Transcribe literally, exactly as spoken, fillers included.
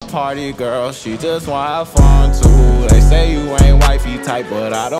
party girl, she just wanna have fun too. They say you ain't wifey type, but I don't